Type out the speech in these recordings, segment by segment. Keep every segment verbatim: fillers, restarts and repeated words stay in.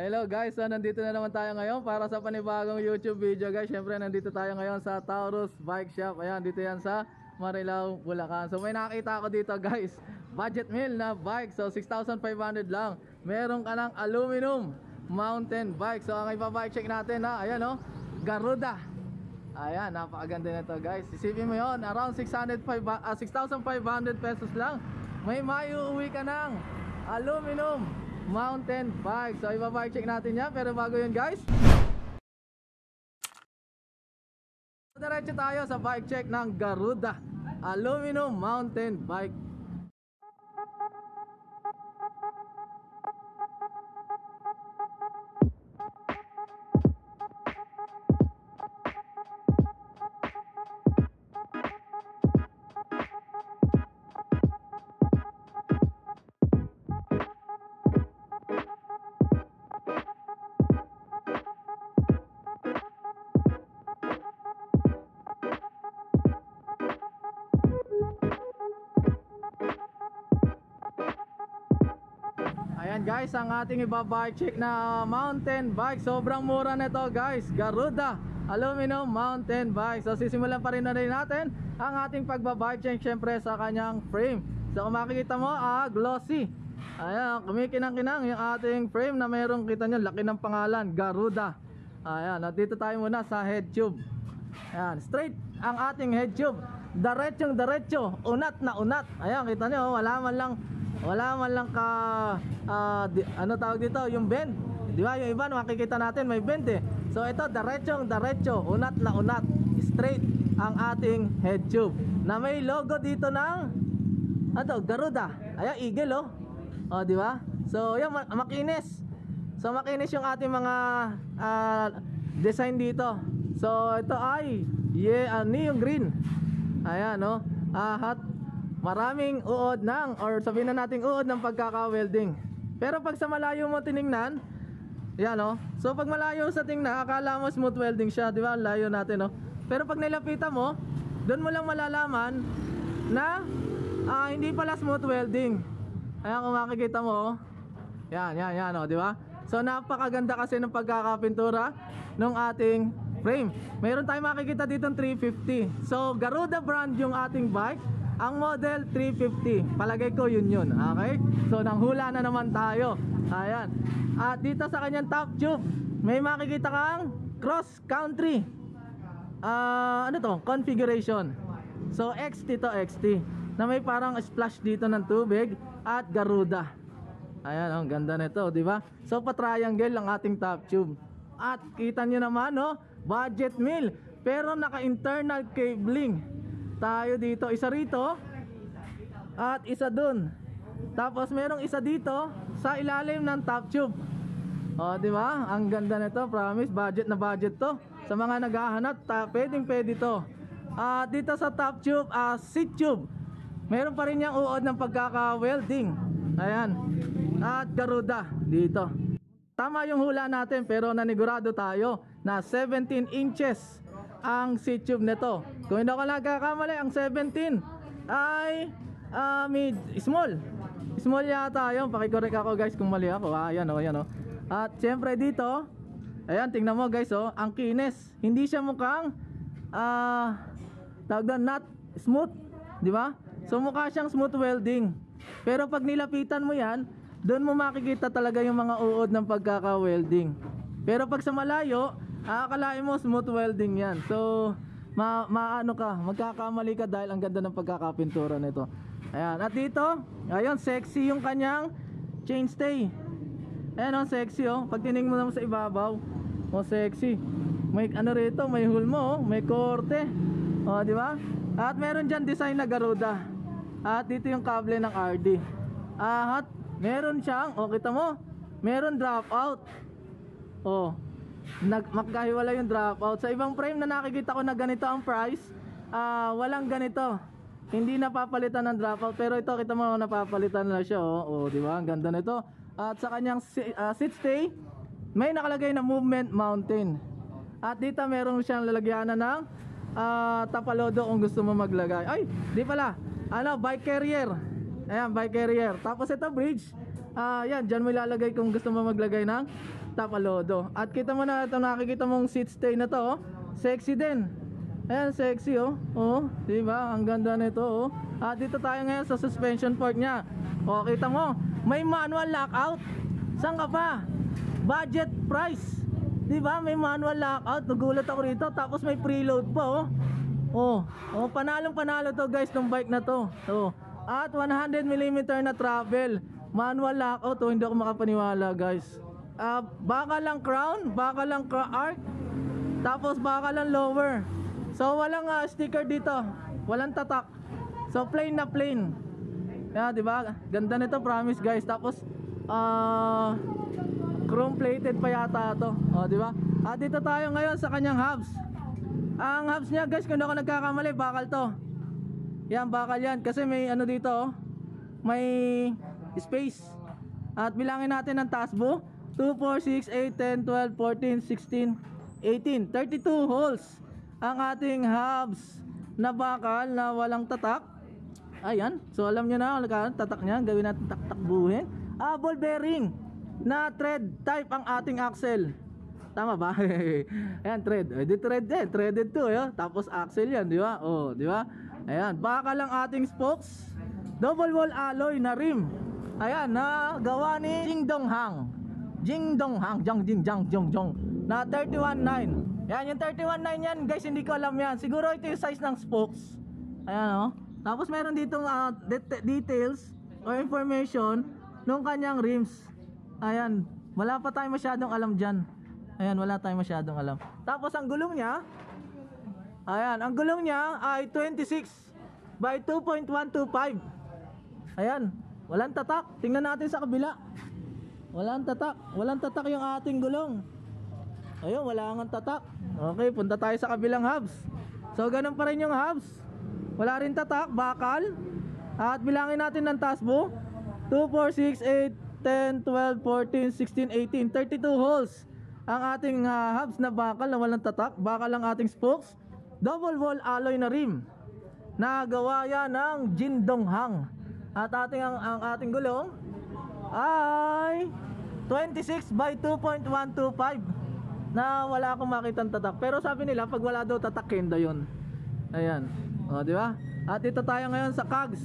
Hello guys, so nandito na naman tayo ngayon para sa panibagong YouTube video guys. Syempre nandito tayo ngayon sa Taurus Bike Shop. Ayan, dito yan sa Marilao, Bulacan. So may nakita ako dito guys, budget meal na bike. So six thousand five hundred lang. Meron ka ng aluminum mountain bike. So ang ipa-bike check natin na, ayan o, oh, Garuda. Ayan, napakaganda na to guys. Isipin mo yon, around six thousand five hundred pesos lang. May maiuwi ka ng aluminum mountain bike. So iba-bike check natin yan. Pero bago yun guys, diretso tayo sa bike check ng Garuda aluminum mountain bike. Ayan guys, ang ating ibabike check na mountain bike. Sobrang mura na ito guys, Garuda aluminum mountain bike. So sisimulan pa rin na rin natin ang ating pagbabike check syempre sa kanyang frame. So kung makikita mo, ah, glossy. Ayan, kumikinang-kinang yung ating frame na merong, kita nyo, laki ng pangalan, Garuda. Ayan, at dito tayo muna sa head tube. Ayan, straight ang ating head tube, diretsong diretso, unat na unat. Ayan, kita nyo, wala man lang Wala man lang ka uh, di, ano tawag dito, yung bend. Di ba? Yung iba makikita natin may bend eh. So ito diretsong diretso, unat na unat, straight ang ating head tube. Na may logo dito ng ano, Garuda. Ayan, eagle oh. Oh, di ba? So yan, makinis. So makinis yung ating mga uh, design dito. So ito ay yeah, uh, neon green. Ayan no. Ah, hot. Maraming uod ng, or sabihin na nating uod ng pagkaka-welding. Pero pag sa malayo mo tiningnan, yan o, so pag malayo sa tingnan, akala mo smooth welding siya, di ba? Layo natin o. Pero pag nilapitan mo, doon mo lang malalaman na uh, hindi pala smooth welding. Ayan, kung makikita mo, yan, yan, yan o, di ba? So napakaganda kasi ng pagkakapintura ng ating frame. Mayroon tayong makikita dito ng three fifty. So Garuda brand yung ating bike. Ang model three fifty, palagay ko yun yun, okay? So nanghula na naman tayo. Ayan. At dito sa kanyang top tube, may makikita kang cross country uh, ano to? Configuration. So X T to X T, na may parang splash dito ng tubig at Garuda. Ayan, ang ganda nito, di ba? So pa-triangle ang ating top tube. At kita nyo naman, no? Budget meal, pero naka-internal cabling tayo dito, isa rito at isa dun. Tapos merong isa dito sa ilalim ng top tube. O, di ba? Ang ganda nito, promise, budget na budget to. Sa mga naghahanap, ta pwedeng pwede to. At dito sa top tube, uh, seat tube, meron pa rin yung uod ng pagkaka-welding. Ayan. At Garuda dito. Tama yung hula natin, pero nanigurado tayo na seventeen inches ang seat tube nito. Kung hindi ako nagkakamali, ang seventeen ay uh, mid, small. Small yata yun. Pakicorrect ako guys kung mali ako. Ah, ayan o, ayan o. At syempre dito, ayan, tingnan mo guys o, ang kinis. Hindi siya mukhang uh, tawag doon, not smooth, di ba? So mukha siyang smooth welding. Pero pag nilapitan mo yan, doon mo makikita talaga yung mga uod ng pagkaka-welding. Pero pag sa malayo, akalain mo smooth welding yan. So ma maano ka, magkakamali ka dahil ang ganda ng pagkakapintura nito. Ayan, at dito, ayun, sexy yung kanyang chainstay. Ayan o, sexy o. Pag tining mo naman sa ibabaw, o sexy. May ano rito, may hole mo, may korte. O, di ba? At meron dyan design na Garuda. At dito yung kable ng R D. At meron siyang, o kita mo, meron drop out. O, nag magkahiwala yung dropout. Sa ibang frame na nakikita ko na ganito ang price, uh, walang ganito, hindi napapalitan ng dropout. Pero ito, kita mo, napapalitan na siya oh. Oh, di ba? Ang ganda nito. At sa kanyang uh, seat stay, may nakalagay na movement mountain. At dito meron siyang lalagyanan ng uh, tapalodo kung gusto mo maglagay. Ay, di pala, ano, bike carrier. Ayan, bike carrier. Tapos ito bridge. Ah, yan, dyan mo ilalagay kung gusto mo maglagay ng tapalodo. At kita mo na ito, nakikita mong seat stay na to, oh. Sexy din. Ayan, sexy, oh. Oh, di ba? Ang ganda nito, oh. At dito tayo ngayon sa suspension port niya. Oh, kita mo, may manual lockout. Saan ka pa? Budget price. Di ba? May manual lockout. Nagulat ako rito. Tapos may preload pa, oh. Oh, oh, panalong panalo to, guys, ng bike na to. Oh. At one hundred millimeter na travel. Manual lockout, oh, hindi ako makapaniwala, guys. Uh, baka lang crown, baka lang arc, tapos baka lang lower. So walang uh, sticker dito, walang tatak. So plain na plain. Yeah, di ba? Ganda nito, promise, guys. Tapos uh, chrome plated pa yata to. Oh, di ba? At dito tayo ngayon sa kanyang hubs. Ang hubs niya, guys, kung hindi ako nagkakamali, bakal to. Yan, bakal yan. Kasi may ano dito, oh. May space. At bilangin natin ang tasbo. two, four, six, eight, ten, twelve, fourteen, sixteen, eighteen, thirty-two holes ang ating hubs na bakal na walang tatak. Ayan. So alam nyo na kung tatak nya. Gawin natin taktakbuhin. Ah, ball bearing na thread type ang ating axle. Tama ba? Ayan, thread. Eh, di thread din. Threaded to, eh. Tapos axle yan, di ba? Oh, di ba? Ayan, bakal ang ating spokes. Double wall alloy na rim. Ayan, na gawa ni Jing Dong Hang. Jing Dong Hang, Jang Jing Jang Jong Jong. Na thirty-one nine. Yan, yung thirty-one nine yan, guys, hindi ko alam yan. Siguro ito yung size ng spokes. Ayan, oh. Tapos meron ditong uh, det details or information nung kanyang rims. Ayan, wala pa tayo masyadong alam dyan. Ayan, wala tayong masyadong alam. Tapos ang gulong niya, ayan, ang gulong niya ay twenty-six by two point one two five. Ayan, walang tatak. Tingnan natin sa kabila. Walang tatak. Walang tatak yung ating gulong. Ayun, wala nga tatak. Okay, punta tayo sa kabilang hubs. So, ganun pa rin yung hubs. Wala rin tatak, bakal. At bilangin natin ng tasbo. two, four, six, eight, ten, twelve, fourteen, sixteen, eighteen, thirty-two holes ang ating uh, hubs na bakal na walang tatak. Bakal ang ating spokes. Double wall alloy na rim. Nagawa yan ng Jin Dong Hang. At ating, ang, ang ating gulong ay twenty-six by two point one two five. Na wala akong makitang tatak. Pero sabi nila, pag wala daw tatak, kendo yun. Ayan. O, di ba? At dito tayo ngayon sa cogs.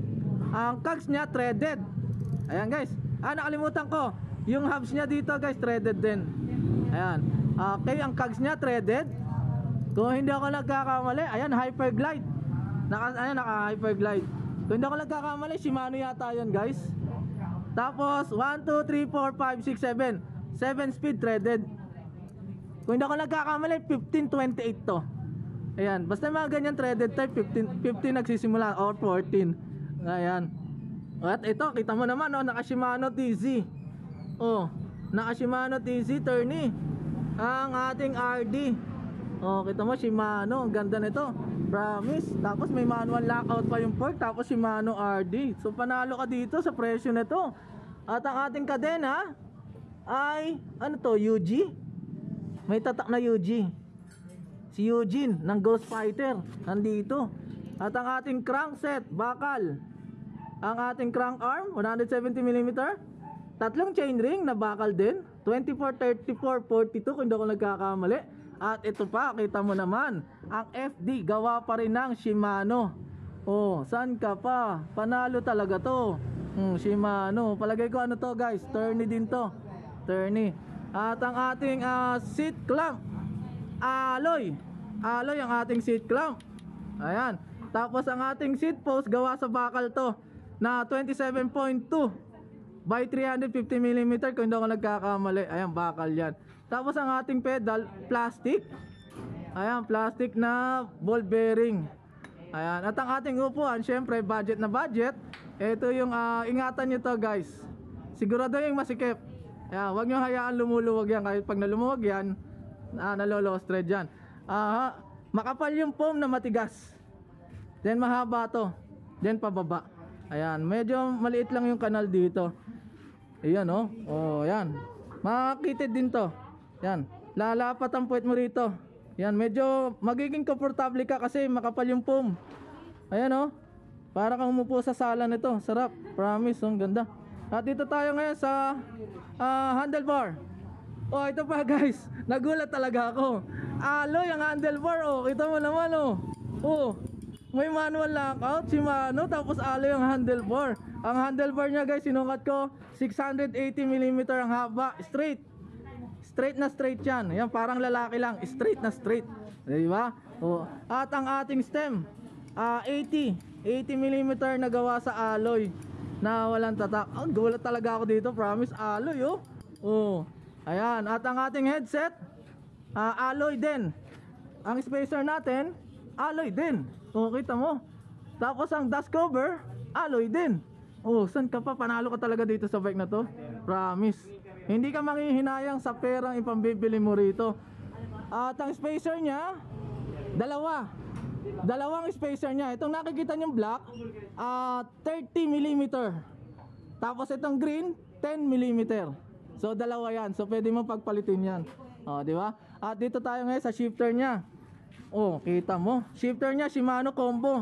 Ang cogs niya, threaded. Ayan, guys. Ah, nakalimutan ko. Yung hubs niya dito, guys, threaded din. Ayan. Okay, ang cogs niya, threaded. Kung hindi ako nagkakamali, ayan, hyperglide. Naka, ayan, naka-hyperglide. Kung hindi ako nagkakamali, Shimano yata yun, guys. Tapos, one, two, three, four, five, six, seven. seven speed threaded. Kung hindi ako nagkakamali, fifteen twenty-eight to. Ayan, basta mga ganyan threaded type, fifteen, fifteen nagsisimula or fourteen. Ayan. At ito, kita mo naman, oh, naka Shimano T Z. Oh, naka Shimano T Z tourney. Ang ating R D. Oh, kita mo Shimano, ang ganda nito. Promise. Tapos may manual lockout pa yung port, tapos Shimano R D. So panalo ka dito sa presyo nito. At ang ating kadena ay ano to, U G. May tatak na U G. Si Eugene ng Ghost Fighter nandito. At ang ating crankset, bakal. Ang ating crank arm, one seventy millimeter. Tatlong chainring na bakal din, twenty-four, thirty-four, forty-two kung hindi ako nagkakamali. At ito pa, kita mo naman, ang F D gawa pa rin ng Shimano. Oh, saan ka pa? Panalo talaga to. Hmm, Shimano. Palagay ko ano to, guys, tourney din to. Tourney. At ang ating uh, seat clamp, alloy. Alloy ang ating seat clamp. Ayan. Tapos ang ating seat post gawa sa bakal to na twenty-seven point two by three fifty millimeter kung hindi ako nagkakamali. Ayan, bakal yan. Tapos ang ating pedal, plastic. Ayan, plastic na ball bearing. Ayan. At ang ating upuan, syempre budget na budget. Ito yung uh, ingatan nyo to, guys. Sigurado yung masikip. Ayan, huwag nyo hayaan lumuluwag yan. Kahit pag nalumuwag yan, ah, nalolost thread yan. Ah, makapal yung foam na matigas. Then mahaba to. Then pababa. Ayan, medyo maliit lang yung kanal dito. Ayan, oh. Oh, ayan. Makakitid din to. Ayan. Lalapat ang puwet mo rito. Ayan, medyo magiging komportable ka kasi makapal yung foam. Ayan, oh. Para kang umupo sa sala nito. Sarap. Promise, oh, ganda. At dito tayo ngayon sa uh, handlebar. Oh, ito pa guys, nagulat talaga ako. Alloy ang handlebar, oh, kita mo naman, oh. Oh, may manual lockout, Shimano, tapos alloy ang handlebar. Ang handlebar niya guys, sinukat ko six hundred eighty millimeter ang haba, straight. Straight na straight yan. Yan, parang lalaki lang, straight na straight. Di ba? Oh. At ang ating stem, uh, eighty millimeter na gawa sa alloy na walang tatak. Oh, gulat talaga ako dito, promise, alloy, oh. Oh. Ayan, at ang ating headset, uh, alloy din. Ang spacer natin, alloy din. Oh, kita mo. Tapos ang dust cover, alloy din. Oh, saan ka pa? Panalo ka talaga dito sa bike na to. Promise. Hindi ka manghihinayang sa perang ipambibili mo rito. At ang spacer niya, dalawa. Dalawang spacer niya. Itong nakikita niyong black, uh, thirty millimeter. Tapos itong green, ten millimeter. So dalawa yan. So pwede mo pagpalitin yan. Oh, di ba? At dito tayo ngayon sa shifter niya. Oh, kita mo. Shifter niya Shimano combo.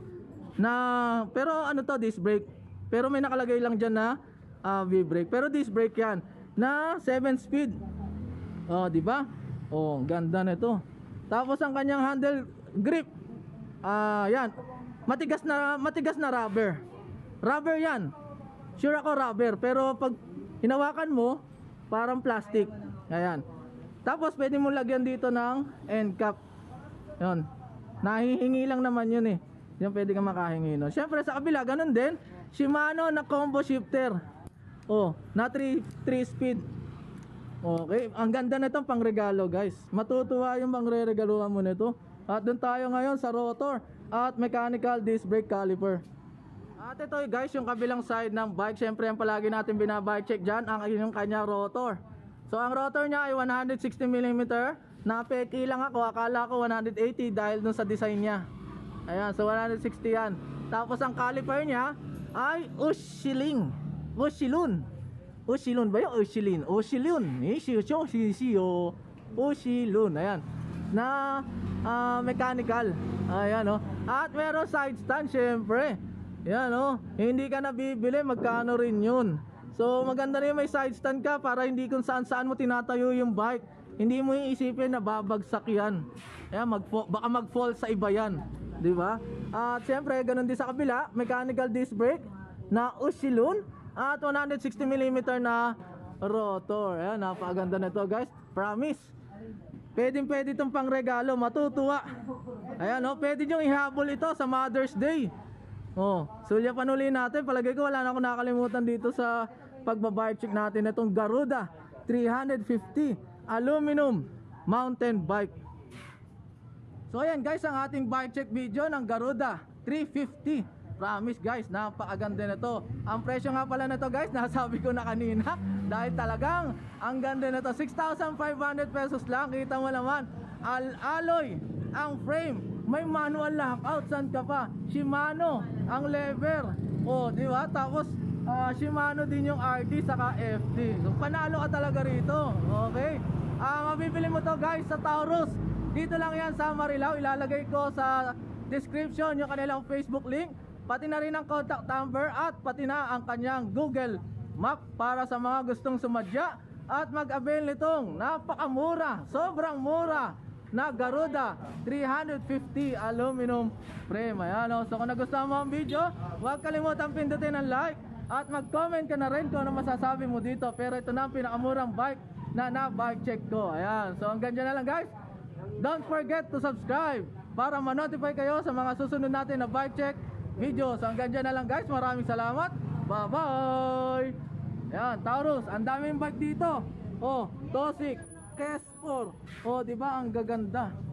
Na pero ano to, disc brake. Pero may nakalagay lang diyan na uh, V-brake. Pero disc brake yan na seven speed. Oh, di ba? Oh, ganda nito. Tapos ang kanyang handle grip. Ah, uh, yan. Matigas na matigas na rubber. Rubber yan. Sure ako rubber, pero pag hinawakan mo, parang plastic. Ayan. Tapos pwede mo lagyan dito ng end cap. Yun. Nahihingi lang naman yun eh. Yan pwede kang makahingi nun. Siyempre sa kabila, ganun din. Shimano na combo shifter. Oh, na three speed. Okay. Ang ganda na itong pang regalo guys. Matutuwa yung pang re-regaluhan mo nito. At dun tayo ngayon sa rotor at mechanical disc brake caliper. At ito guys, yung kabilang side ng bike. Siyempre yung palagi natin binabike check dyan, ang yung kanya rotor. So ang rotor niya ay one hundred sixty millimeter. Napeki lang ako, akala ko one hundred eighty dahil dun sa design niya. Ayan, so one hundred sixty yan. Tapos ang caliper niya ay Ushilin. Ushilun. Ushilun ba yun? Ushilin. Ushilun. Ushilun. Ushilun. Ayan. Na uh, mechanical. Ayan, oh. At meron side stand syempre. Yan, oh. Hindi ka nabibili, magkano rin yun. So maganda rin may side stand ka para hindi kung saan saan mo tinatayo yung bike. Hindi mo iisipin na babagsak yan. Ayan, mag baka mag-fall sa iba yan, di ba? At syempre ganun din sa kabila, mechanical disc brake na Ushilun at one hundred sixty millimeter na rotor. Ayan, napakaganda na ito guys, promise. Pwedeng pwede itong pang regalo, matutuwa. Ayan, oh, pwede nyo ihabol ito sa Mother's Day. Oh, sulyapan uli natin. Palagay ko wala na akong nakalimutan dito sa pagbabike check natin itong Garuda three fifty aluminum mountain bike. So ayan guys, ang ating bike check video ng Garuda three fifty. Promise guys, napakaganda na to. Ang presyo nga pala na to guys, nasabi ko na kanina, dahil talagang ang ganda na to, six thousand five hundred pesos lang. Kita mo naman, al alloy ang frame, may manual lockout, saan ka pa? Shimano ang lever. Oh, di ba? Tapos uh, Shimano din yung R D saka F D. So panalo ka talaga rito. Okay? Ah, uh, mabibili mo to guys sa Taurus. Dito lang yan sa Marilao. Ilalagay ko sa description yung kanilang Facebook link, pati na rin ang contact number at pati na ang kanyang Google Map para sa mga gustong sumadya at mag-avail nitong napakamura, sobrang mura na Garuda three fifty aluminum frame. Ayan, oh. So kung nagustuhan mo ang video, huwag kalimutan pindutin ang like at mag-comment ka na rin kung ano masasabi mo dito. Pero ito na ang pinakamurang bike na na-bike check ko. Ayan, so hanggang dyan na lang guys. Don't forget to subscribe para ma-notify kayo sa mga susunod natin na bike check video. So hanggang dyan na lang guys, maraming salamat. Bye bye. Ayan, Taurus, ang daming bike dito. Oh, Tosik, Kes four. Oh, di ba ang gaganda?